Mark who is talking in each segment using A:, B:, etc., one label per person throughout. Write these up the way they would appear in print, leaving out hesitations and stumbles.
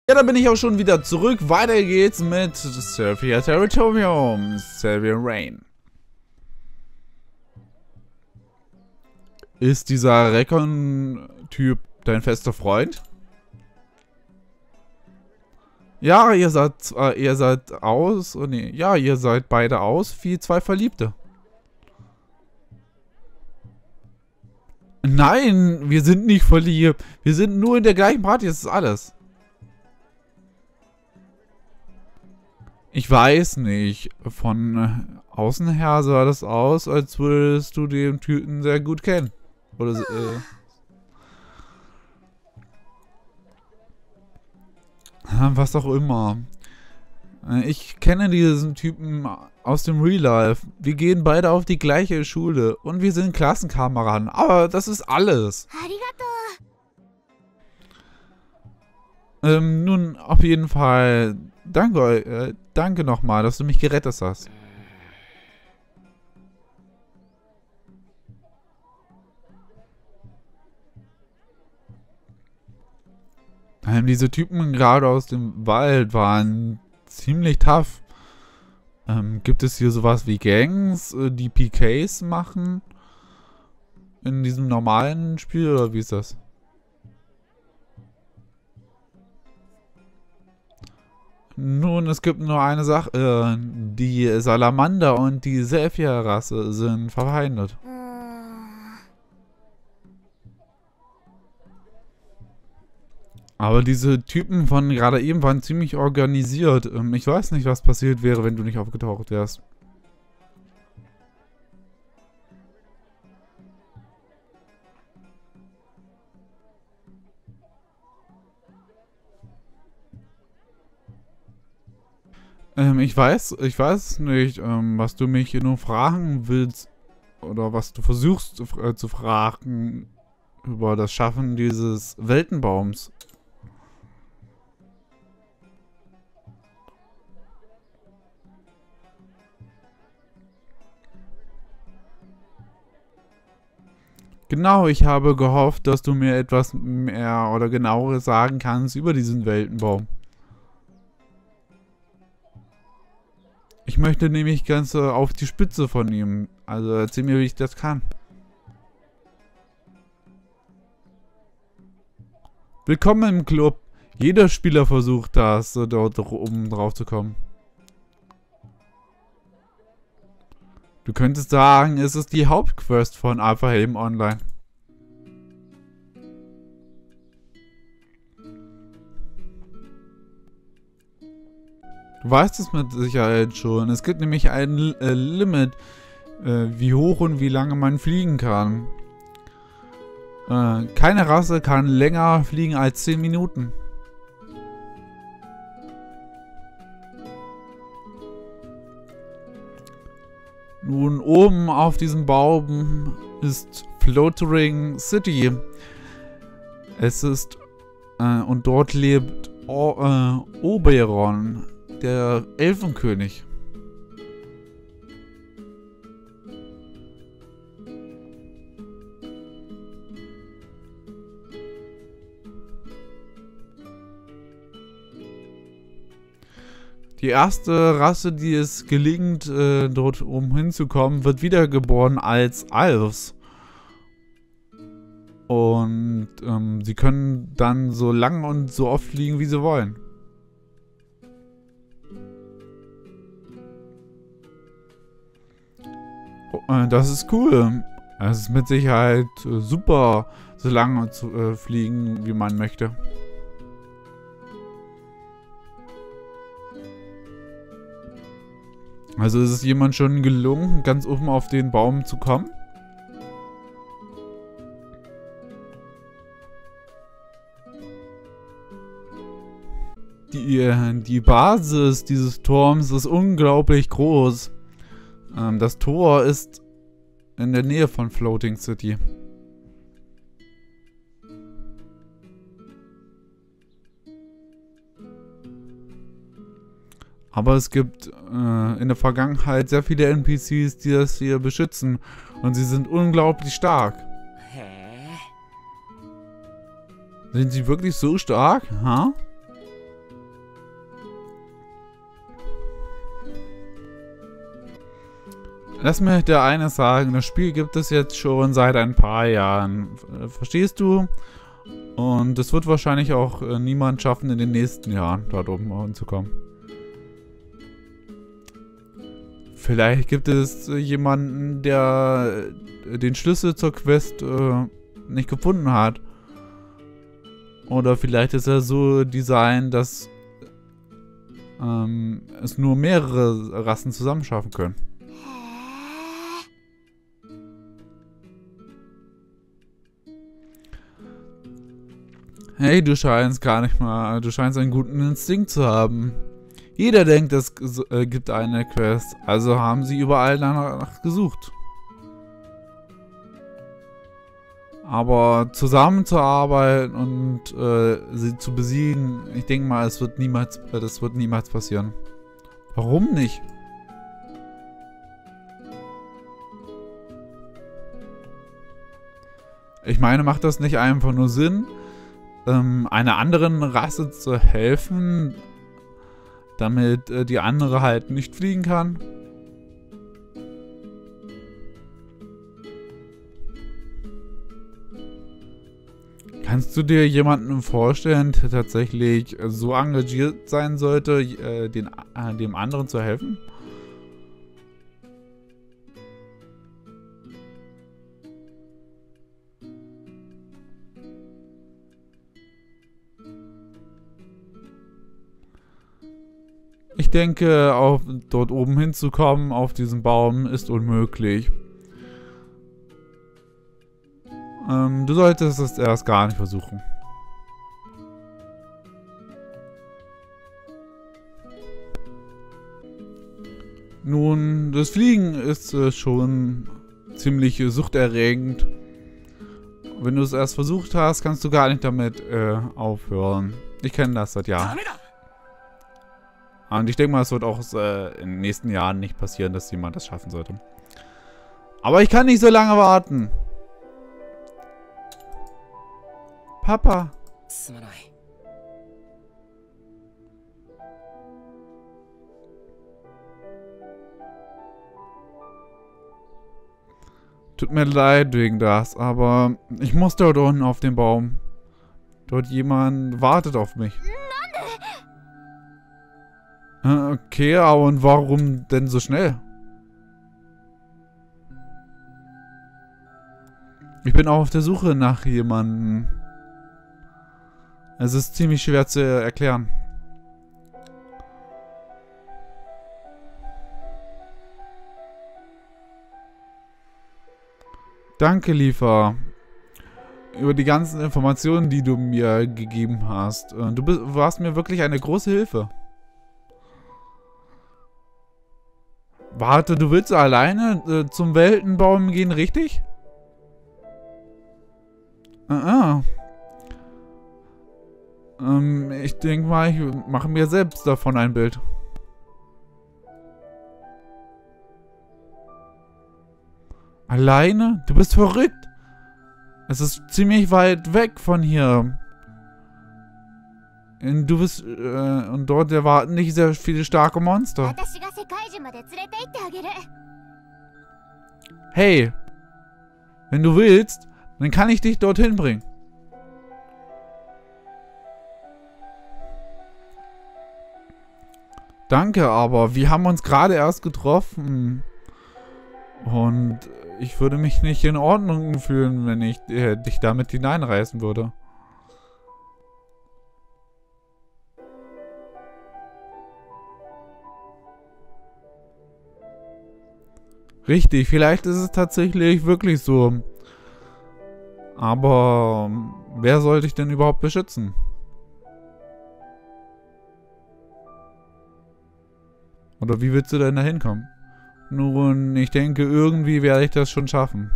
A: Ja, da bin ich auch schon wieder zurück. Weiter geht's mit Surfia Territorium, Sylvian Rain. Ist dieser Recon-Typ dein fester Freund? Ja, ihr seid aus. Oh nee, ja, ihr seid beide aus wie zwei Verliebte. Nein, wir sind nicht verliebt. Wir sind nur in der gleichen Party, das ist alles. Ich weiß nicht. Von außen her sah das aus, als würdest du den Typen sehr gut kennen. Oder was auch immer. Ich kenne diesen Typen aus dem Real Life. Wir gehen beide auf die gleiche Schule und wir sind Klassenkameraden. Aber das ist alles. Nun, auf jeden Fall, danke nochmal, dass du mich gerettet hast. Diese Typen gerade aus dem Wald waren ziemlich tough. Gibt es hier sowas wie Gangs, die PKs machen? In diesem normalen Spiel, oder wie ist das? Nun, es gibt nur eine Sache. Die Salamander und die Sylphia-Rasse sind verfeindet. Aber diese Typen von gerade eben waren ziemlich organisiert. Ich weiß nicht, was passiert wäre, wenn du nicht aufgetaucht wärst. Ich weiß nicht, was du mich nur fragen willst oder was du versuchst zu fragen über das Schaffen dieses Weltenbaums. Genau, ich habe gehofft, dass du mir etwas mehr oder genaueres sagen kannst über diesen Weltenbaum. Ich möchte nämlich ganz auf die Spitze von ihm. Also erzähl mir, wie ich das kann. Willkommen im Club. Jeder Spieler versucht das, dort oben drauf zu kommen. Du könntest sagen, es ist die Hauptquest von Alphahelm Online. Du weißt es mit Sicherheit schon. Es gibt nämlich ein Limit, wie hoch und wie lange man fliegen kann. Keine Rasse kann länger fliegen als 10 Minuten. Nun, oben auf diesem Baum ist Floating City. Es ist, und dort lebt Oberon, der Elfenkönig. Die erste Rasse, die es gelingt, dort oben hinzukommen, wird wiedergeboren als Elves. Und sie können dann so lang und so oft fliegen, wie sie wollen. Das ist cool. Es ist mit Sicherheit super, so lange zu fliegen, wie man möchte. Also ist es jemand schon gelungen, ganz oben auf den Baum zu kommen? Die Basis dieses Turms ist unglaublich groß. Das Tor ist in der Nähe von Floating City. Aber es gibt in der Vergangenheit sehr viele NPCs, die das hier beschützen. Und sie sind unglaublich stark. Sind sie wirklich so stark? Ha? Lass mir dir eines sagen, das Spiel gibt es jetzt schon seit ein paar Jahren. Verstehst du? Und es wird wahrscheinlich auch niemand schaffen, in den nächsten Jahren dort oben hinzukommen. Vielleicht gibt es jemanden, der den Schlüssel zur Quest nicht gefunden hat. Oder vielleicht ist er so designt, dass es nur mehrere Rassen zusammen schaffen können. Hey, du scheinst gar nicht mal, du scheinst einen guten Instinkt zu haben. Jeder denkt, es gibt eine Quest, also haben sie überall danach gesucht. Aber zusammenzuarbeiten und sie zu besiegen, ich denke mal, das wird niemals passieren. Warum nicht? Ich meine, macht das nicht einfach nur Sinn, einer anderen Rasse zu helfen, damit die andere halt nicht fliegen kann? Kannst du dir jemanden vorstellen, der tatsächlich so engagiert sein sollte, dem anderen zu helfen? Ich denke, dort oben hinzukommen, auf diesen Baum, ist unmöglich. Du solltest es erst gar nicht versuchen. Nun, das Fliegen ist schon ziemlich suchterregend. Wenn du es erst versucht hast, kannst du gar nicht damit aufhören. Ich kenne das seit Jahren. Und ich denke mal, es wird auch in den nächsten Jahren nicht passieren, dass jemand das schaffen sollte. Aber ich kann nicht so lange warten. Papa. Tut mir leid wegen das, aber ich muss dort unten auf dem Baum. Dort jemand wartet auf mich. Okay, aber und warum denn so schnell? Ich bin auch auf der Suche nach jemandem. Es ist ziemlich schwer zu erklären. Danke, Liefer. Über die ganzen Informationen, die du mir gegeben hast. Du warst mir wirklich eine große Hilfe. Warte, du willst alleine zum Weltenbaum gehen, richtig? Ich denke mal, ich mache mir selbst davon ein Bild. Alleine? Du bist verrückt. Es ist ziemlich weit weg von hier. Du bist, und dort erwarten dich sehr viele starke Monster. Hey, wenn du willst, dann kann ich dich dorthin bringen. Danke, aber wir haben uns gerade erst getroffen. Und ich würde mich nicht in Ordnung fühlen, wenn ich dich damit hineinreißen würde. Richtig, vielleicht ist es tatsächlich wirklich so. Aber wer soll dich denn überhaupt beschützen? Oder wie willst du denn da hinkommen? Nun, ich denke, irgendwie werde ich das schon schaffen.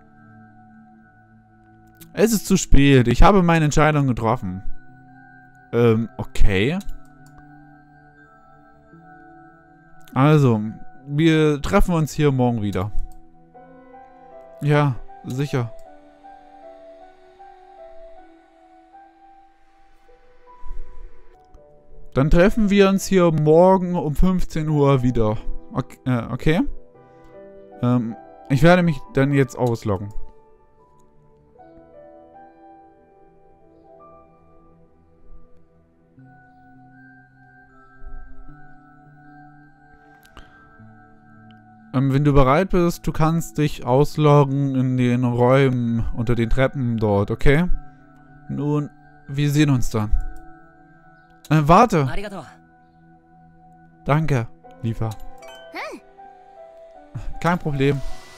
A: Es ist zu spät. Ich habe meine Entscheidung getroffen. Okay. Also, wir treffen uns hier morgen wieder. Ja, sicher. Dann treffen wir uns hier morgen um 15 Uhr wieder. Okay? Ich werde mich dann jetzt ausloggen. Wenn du bereit bist, du kannst dich ausloggen in den Räumen unter den Treppen dort, okay? Nun, wir sehen uns dann. Warte! Danke, Liefer. Kein Problem.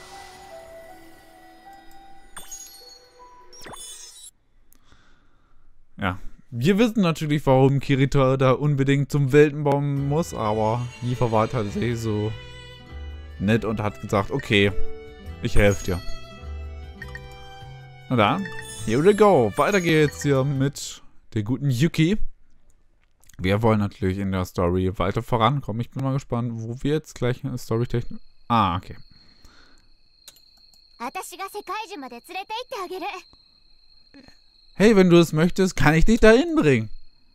A: Ja, wir wissen natürlich, warum Kirito da unbedingt zum Weltenbaum muss, aber Liefer war tatsächlich so nett und hat gesagt, okay, ich helfe dir. Na dann, here we go. Weiter geht's hier mit der guten Yuki. Wir wollen natürlich in der Story weiter vorankommen. Ich bin mal gespannt, wo wir jetzt gleich eine Story-Technik... Ah, okay. Hey, wenn du es möchtest, kann ich dich dahin bringen.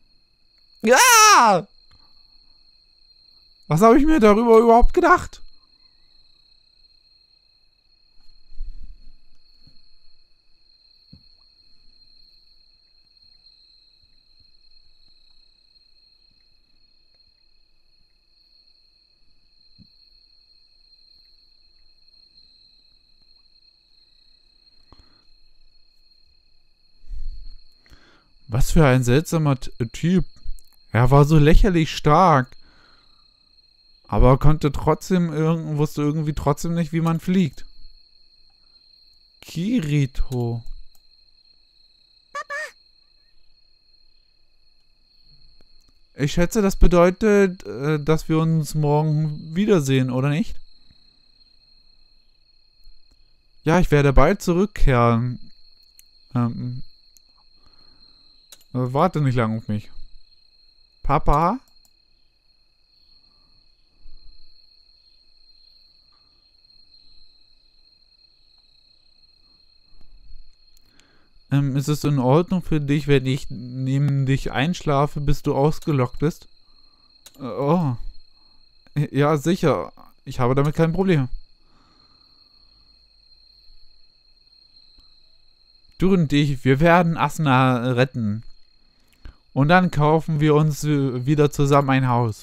A: Ja! Was habe ich mir darüber überhaupt gedacht? Was für ein seltsamer Typ. Er war so lächerlich stark. Aber konnte trotzdem wusste irgendwie trotzdem nicht, wie man fliegt. Kirito. Papa. Ich schätze, das bedeutet, dass wir uns morgen wiedersehen, oder nicht? Ja, ich werde bald zurückkehren. Warte nicht lang auf mich. Papa? Ist es in Ordnung für dich, wenn ich neben dich einschlafe, bis du ausgelockt bist? Oh. Ja, sicher. Ich habe damit kein Problem. Du und ich, wir werden Asuna retten. Und dann kaufen wir uns wieder zusammen ein Haus.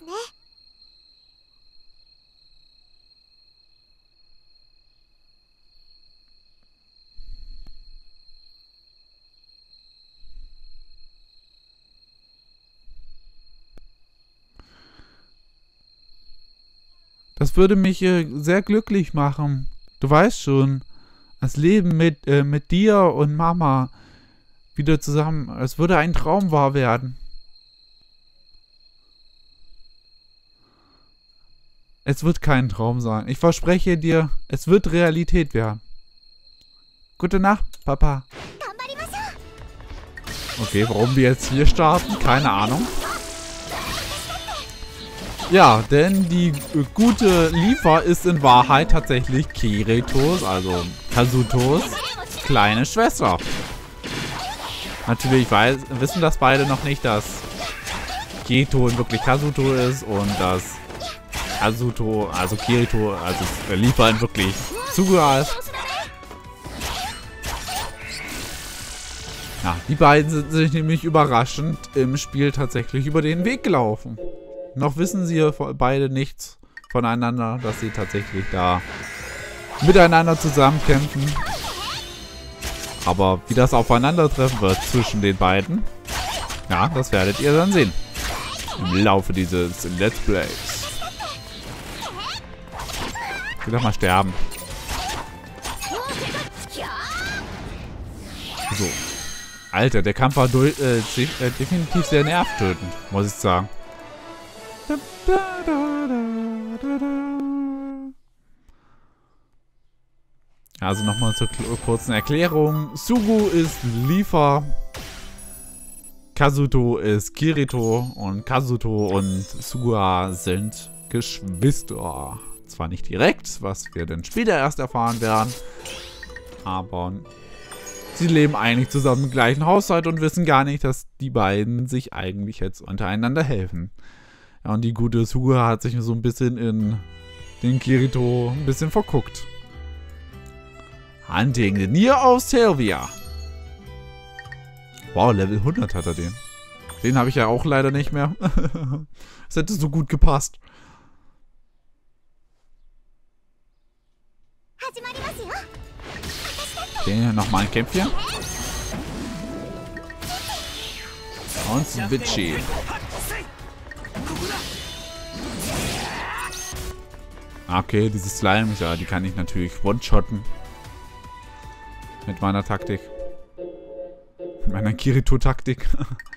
A: Das würde mich sehr glücklich machen. Du weißt schon, das Leben mit dir und Mama wieder zusammen, es würde ein Traum wahr werden. Es wird kein Traum sein. Ich verspreche dir, es wird Realität werden. Gute Nacht, Papa. Okay, warum wir jetzt hier starten? Keine Ahnung. Ja, denn die gute Liefer ist in Wahrheit tatsächlich Kiritos, also Kazutos kleine Schwester. Natürlich wissen das beide noch nicht, dass Kirito wirklich Kazuto ist und dass Kazuto, also Kirito, also Liefer in wirklich Sugura ist. Ja, die beiden sind sich nämlich überraschend im Spiel tatsächlich über den Weg gelaufen. Noch wissen sie beide nichts voneinander, dass sie tatsächlich da miteinander zusammenkämpfen. Aber wie das Aufeinandertreffen wird zwischen den beiden, ja, das werdet ihr dann sehen. Im Laufe dieses Let's Plays. Ich will doch mal sterben. So. Alter, der Kampf war definitiv sehr nervtötend, muss ich sagen. Also nochmal zur kurzen Erklärung. Sugu ist Liefer, Kazuto ist Kirito und Kazuto und Sugura sind Geschwister. Zwar nicht direkt, was wir dann später erst erfahren werden, aber sie leben eigentlich zusammen im gleichen Haushalt und wissen gar nicht, dass die beiden sich eigentlich jetzt untereinander helfen. Ja, und die gute Sugura hat sich so ein bisschen in den Kirito ein bisschen verguckt. Hunting the Nier of Sylvia. Wow, Level 100 hat er den. Den habe ich ja auch leider nicht mehr. Das hätte so gut gepasst. Okay, nochmal ein Kämpfchen. Und Switchy. Okay, diese Slimes, ja, die kann ich natürlich one-shotten. Mit meiner Taktik. Mit meiner Kirito-Taktik.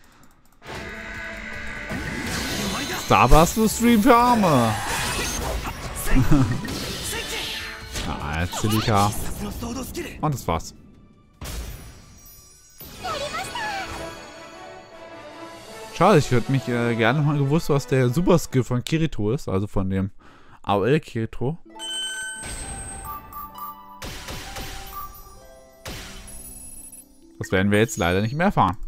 A: Starburst Stream für Arme. Ja, Zilika. Und das war's. Schade, ich hätte mich gerne mal gewusst, was der Super-Skill von Kirito ist. Also von dem AOL Kirito. Das werden wir jetzt leider nicht mehr erfahren.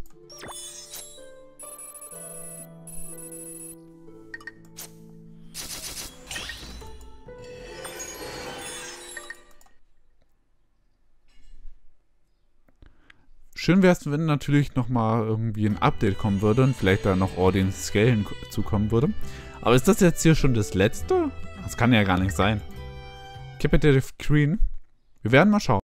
A: Schön wäre es, wenn natürlich nochmal irgendwie ein Update kommen würde und vielleicht da noch Audience Scale hinzukommen würde. Aber ist das jetzt hier schon das letzte? Das kann ja gar nicht sein. Competitive Queen. Wir werden mal schauen.